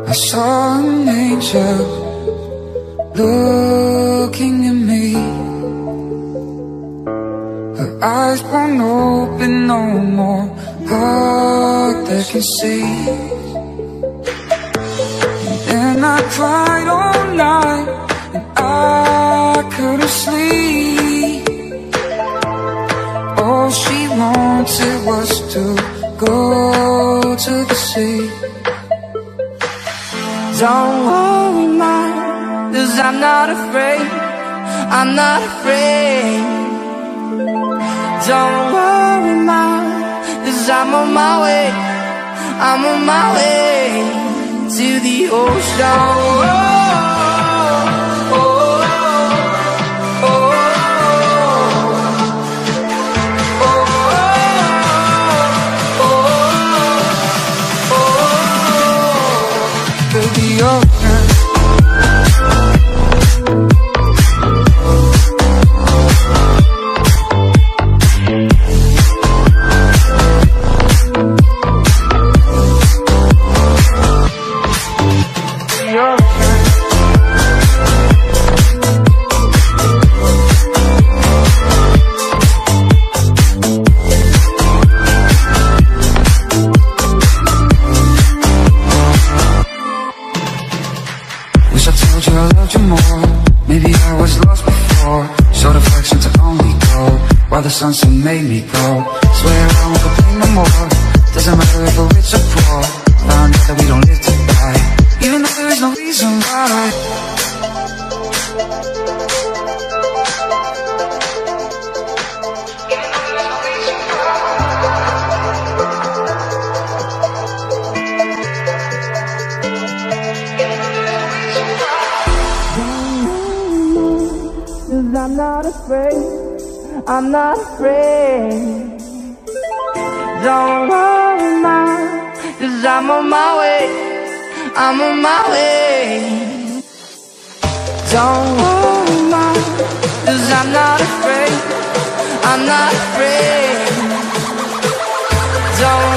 I saw an angel looking at me. Her eyes won't open, no more heart that can see. And I cried all night, and I couldn't sleep. All she wanted was to go to the sea. Don't worry, mine, 'cause I'm not afraid, I'm not afraid. Don't worry, mine, 'cause I'm on my way, I'm on my way to the ocean. Oh, oh, oh, oh, to the ocean. Wish I told you I loved you more. Maybe I was lost before. Showed affection to only go while the sunset made me go. Swear I won't complain no more. Doesn't matter if we're rich or poor. Found out that we don't live to die, even though there is no reason why. I'm not afraid, I'm not afraid. Don't worry, mine, 'cause I'm on my way, I'm on my way. Don't worry, mine, 'cause I'm not afraid, I'm not afraid. Don't